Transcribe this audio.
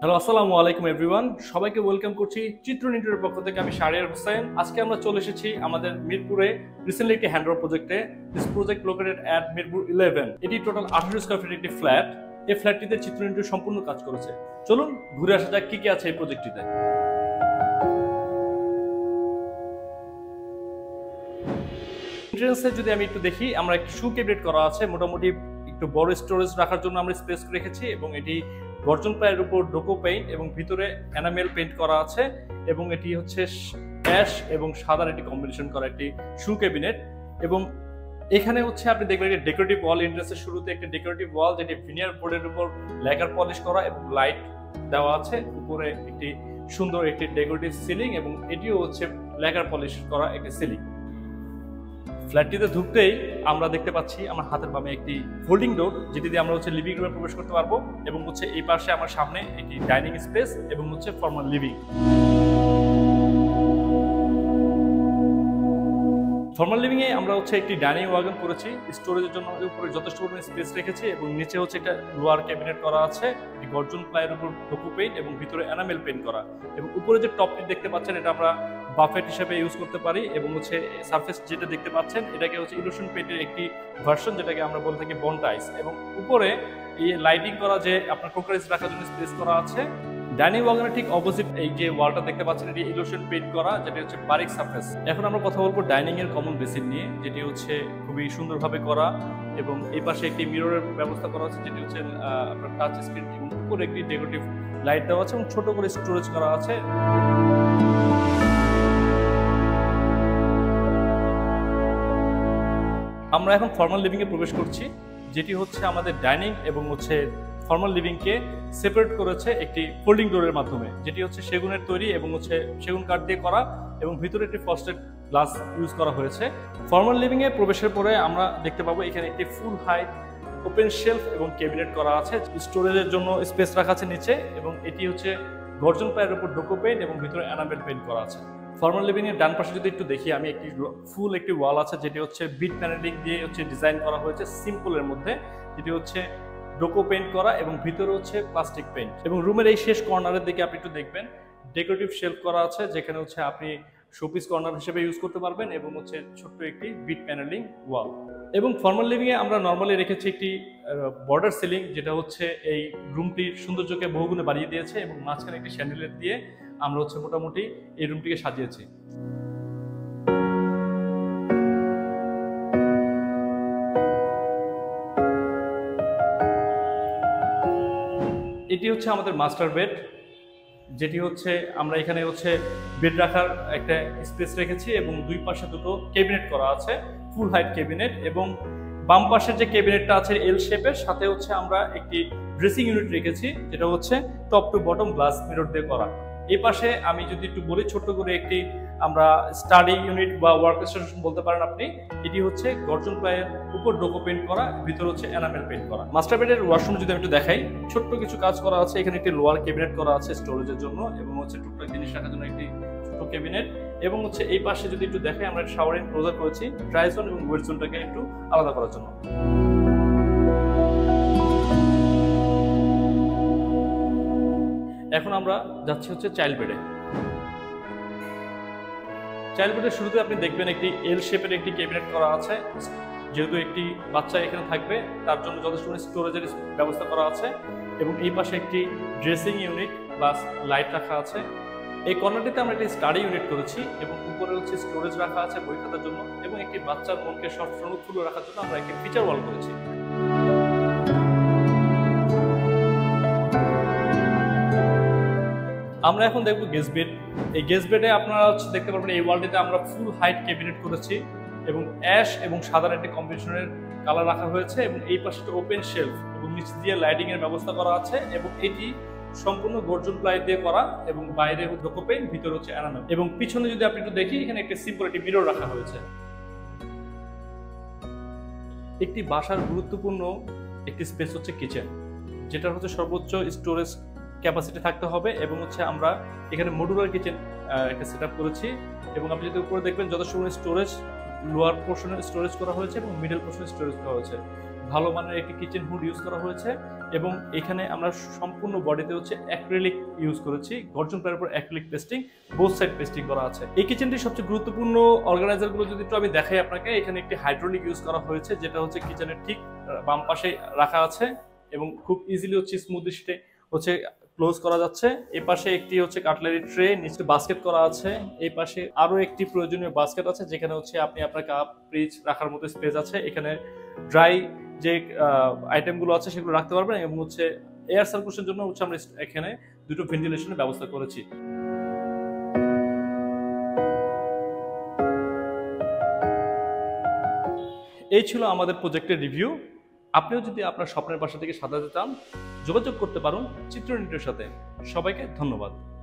Hello, আসসালামু আলাইকুম everyone. সবাইকে ওয়েলকাম করছি চিত্রন ইন্টারিয়র পক্ষ থেকে। আমি শাহরিয়ার হোসেন। আজকে আমরা চলে এসেছি আমাদের মিরপুরে রিসেন্টলি একটি হ্যান্ডওভার প্রজেক্টে। This project located at Mirpur 11। এটি টোটাল 18 স্কয়ার ফিট একটি ফ্ল্যাট। এই ফ্ল্যাটটিতে চিত্রন ইন্টারিয়র সম্পূর্ণ কাজ করেছে। চলুন ঘুরে আসা যাক কি কি আছে এই প্রজেক্টটিতে। এন্ট্রান্সে যদি আমি একটু দেখি, আমরা একটু শু ক্যাবিনেট করা আছে। মোটামুটি একটু বড় স্টোরেজ রাখার জন্য আমরা স্পেস রেখেছি এবং এটি গর্জন প্লাইয়ের উপর ডোকো পেইন্ট এবং ভিতরে এনামেল পেইন্ট করা আছে এবং এটি হচ্ছে অ্যাশ এবং সাদার একটি কম্বিনেশন করা একটি শু ক্যাবিনেট। এবং এখানে হচ্ছে আপনি দেখবেন একটি ডেকোরেটিভ ওয়াল, এন্ট্রান্সের শুরুতে একটি ডেকোরেটিভ ওয়াল যেটি ভিনিয়ার বোর্ডের উপর ল্যাকার পলিশ করা এবং লাইট দেওয়া আছে। উপরে একটি সুন্দর একটি ডেকোরেটিভ সিলিং এবং এটিও হচ্ছে ল্যাকার পলিশ করা একটি সিলিং। ফ্ল্যাটটিতে ঢুকতেই আমরা দেখতে পাচ্ছি আমার হাতের বামে একটি ফোল্ডিং ডোর, যেটি দিয়ে আমরা হচ্ছে লিভিং রুমে প্রবেশ করতে পারবো এবং হচ্ছে এই পাশে আমার সামনে একটি ডাইনিং স্পেস এবং হচ্ছে ফর্মাল লিভিং। ফর্মাল লিভিং এ আমরা হচ্ছে একটি ডাইনিং ওয়াগন করেছি। স্টোরেজের জন্য উপরে যথেষ্ট পরিমাণে স্পেস রেখেছি এবং নিচে হচ্ছে একটা লোয়ার ক্যাবিনেট করা আছে, একটি গর্জন প্লাইয়ের উপর ডোকো পেইন্ট এবং ভিতরে এনামেল পেইন্ট করা। এবং উপরে যে টপটি দেখতে পাচ্ছেন এটা আমরা বাফেট হিসেবে ইউজ করতে পারি এবং হচ্ছে সারফেস যেটা দেখতে পাচ্ছেন এটাকে হচ্ছে ইলুশন পেইন্টের একটি ভার্সন, যেটাকে আমরা বলে থাকি বন্ড টাইস। এবং উপরে এই লাইটিং করা যে আপনার ক্রোকারিজ রাখার জন্য স্পেস করা আছে। ডাইনিং ওয়াগনের ঠিক অপোজিট এই যে ওয়ালটা দেখতে পাচ্ছেন এটি ইলুশন পেইন্ট করা, যেটা হচ্ছে বারিক সারফেস। এখন আমরা কথা বলবো ডাইনিং এর কমন বেসিন নিয়ে, যেটি হচ্ছে খুবই সুন্দরভাবে করা এবং এই পাশে একটি মিররের ব্যবস্থা করা আছে, যেটি হচ্ছে আপনার টাচ স্ক্রিন এবং উপরে একটি ডেকোরেটিভ লাইট দেওয়া আছে এবং ছোট করে স্টোরেজ করা আছে। আমরা এখন ফর্মাল লিভিং এ প্রবেশ করছি, যেটি হচ্ছে আমাদের ডাইনিং এবং হচ্ছে ফর্মাল লিভিং কে সেপারেট করেছে একটি ফোল্ডিং ডোরের মাধ্যমে, যেটি হচ্ছে সেগুনের তৈরি এবং হচ্ছে সেগুন কাঠ দিয়ে করা এবং ভিতরে একটি ফ্রস্টেড গ্লাস ইউজ করা হয়েছে। ফর্মাল লিভিং এ প্রবেশের পরে আমরা দেখতে পাবো এখানে একটি ফুল হাইট ওপেন শেলফ এবং ক্যাবিনেট করা আছে, স্টোরেজের জন্য স্পেস রাখা আছে নিচে এবং এটি হচ্ছে গর্জন প্লাইয়ের উপর ডোকো পেইন্ট এবং ভিতরে এনামেল পেইন্ট করা আছে। ফর্মাল লিভিং এর ডান পাশে যদি একটু দেখি আমি, একটি ফুল একটি ওয়াল আছে যেটি হচ্ছে বিট প্যানেলিং দিয়ে হচ্ছে ডিজাইন করা হয়েছে সিম্পলের মধ্যে, যেটি হচ্ছে ডোকো পেইন্ট করা এবং ভিতরে হচ্ছে প্লাস্টিক পেইন্ট। এবং রুমের এই শেষ কর্নারের দিকে আপনি একটু দেখবেন ডেকোরেটিভ শেলফ করা আছে, যেখানে হচ্ছে আপনি শোপিস কর্নার হিসেবে ইউজ করতে পারবেন এবং হচ্ছে ছোট্ট একটি বিট প্যানেলিং ওয়াল। এবং ফর্মাল লিভিং এ আমরা নর্মালি রেখেছি একটি বর্ডার সিলিং, যেটা হচ্ছে এই রুমটির সৌন্দর্যকে বহুগুণে বাড়িয়ে দিয়েছে এবং মাঝখানে একটি শ্যান্ডেলিয়ার দিয়ে আমরা হচ্ছে মোটামুটি এই রুমটিকে সাজিয়েছি। এটি হচ্ছে আমাদের মাস্টার বেড, যেটি হচ্ছে আমরা এখানে হচ্ছে বেড রাখার একটা স্পেস রেখেছি এবং দুই পাশে দুটো ক্যাবিনেট করা আছে, ফুল হাইট ক্যাবিনেট। এবং বাম পাশের যে ক্যাবিনেটটা আছে এল শেপের, সাথে হচ্ছে আমরা একটি ড্রেসিং ইউনিট রেখেছি, যেটা হচ্ছে top to bottom glass mirror দিয়ে করা। এই পাশে আমি যদি একটু বলি, ছোট্ট করে একটি আমরা স্টাডি ইউনিট বা ওয়ার্ক স্টেশন বলতে পারেন আপনি। এটি হচ্ছে গর্জন প্লাইয়ের উপর ডোকো পেইন্ট করা, ভিতরে হচ্ছে এনামেল পেইন্ট করা। মাস্টার বেডের ওয়াশরুম যদি আমি একটু দেখাই, ছোট্ট কিছু কাজ করা আছে। এখানে একটি লোয়ার ক্যাবিনেট করা আছে স্টোরেজের জন্য এবং হচ্ছে টুকটাক জিনিস রাখার জন্য একটি ছোট ক্যাবিনেট। এবং হচ্ছে এই পাশে যদি একটু দেখাই, আমরা শাওয়ার ক্লোজার করেছি ড্রাই জোন এবং ওয়েট জোনটাকে একটু আলাদা করার জন্য। এখন আমরা যাচ্ছি হচ্ছে চাইল্ড বেডে। চাইল্ড বেডের শুরুতে আপনি দেখবেন একটি এল শেপের একটি ক্যাবিনেট করা আছে, যেহেতু একটি বাচ্চা এখানে থাকবে তার জন্য যথেষ্ট স্টোরেজের ব্যবস্থা করা আছে। এবং এই পাশে একটি ড্রেসিং ইউনিট প্লাস লাইট রাখা আছে। এই কর্নারটিতে আমরা একটি স্টাডি ইউনিট করেছি এবং উপরে হচ্ছে স্টোরেজ রাখা আছে বই খাতার জন্য এবং একটি বাচ্চার মনকে সর্বক্ষণ রাখার জন্য আমরা একটি ফিচার ওয়াল করেছি। আমরা এখন দেখবো গেস্ট বেড। এই গেস্ট বেডে আপনারা হচ্ছে দেখতে পারবেন এই ওয়ালটিতে আমরা ফুল হাইট ক্যাবিনেট করেছি এবং অ্যাশ এবং সাদার একটি কম্বিনেশনের কালার রাখা হয়েছে এবং এই পাশে ওপেন শেলফ এবং নিচ দিয়ে লাইটিং এর ব্যবস্থা করা আছে এবং এটি সম্পূর্ণ গর্জন প্লাই দিয়ে করা এবং বাইরে ডোকো পেইন্ট, ভিতরে হচ্ছে এনামেল। এবং পিছনে যদি আপনি একটু দেখি, এখানে একটি সিম্পল একটি মিরর রাখা হয়েছে। একটি বাসার গুরুত্বপূর্ণ একটি স্পেস হচ্ছে কিচেন, যেটা হচ্ছে সর্বোচ্চ স্টোরেজ ক্যাপাসিটি থাকতে হবে এবং হচ্ছে আমরা এখানে মডুলার কিচেন একটা সেটআপ করেছি এবং আপনি যদি উপরে দেখবেন যথেষ্ট স্টোরেজ লোয়ার পোর্শনে স্টোরেজ করা হয়েছে এবং মিডল পোর্শনে স্টোরেজ করা হয়েছে, ভালো মানের একটি কিচেন হুড ইউজ করা হয়েছে এবং এখানে আমরা সম্পূর্ণ বডিতে হচ্ছে অ্যাক্রিলিক ইউজ করেছি, গর্জন প্যাডের উপর acrylic pasting, both side pasting করা আছে। এই কিচেনটির সবচেয়ে গুরুত্বপূর্ণ অর্গানাইজারগুলো যদি একটু আমি দেখাই আপনাকে, এখানে একটি হাইড্রোলিক ইউজ করা হয়েছে যেটা হচ্ছে কিচেনের ঠিক বাম পাশে রাখা আছে এবং খুব ইজিলি হচ্ছে স্মুথলি সেটা হচ্ছে ক্লোজ করা যাচ্ছে। এই পাশে একটি হচ্ছে কাটলারি ট্রে, নিচে বাস্কেট করা আছে। এই পাশে আরো একটি প্রয়োজনীয় বাস্কেট আছে যেখানে হচ্ছে আপনি আপনার কাপ ফ্রিজ রাখার মতো স্পেস আছে। এখানে ড্রাই যে আইটেমগুলো আছে সেগুলো রাখতে পারবেন এবং হচ্ছে এয়ার সার্কুলেশনের জন্য হচ্ছে আমরা এখানে দুটো ভেন্টিলেশনের ব্যবস্থা করেছি। এই ছিল আমাদের প্রজেক্টের রিভিউ। আপনিও যদি আপনার স্বপ্নের বাসা থেকে সাজাতে চান যোগাযোগ করতে পারেন চিত্রনীতির সাথে। সবাইকে ধন্যবাদ।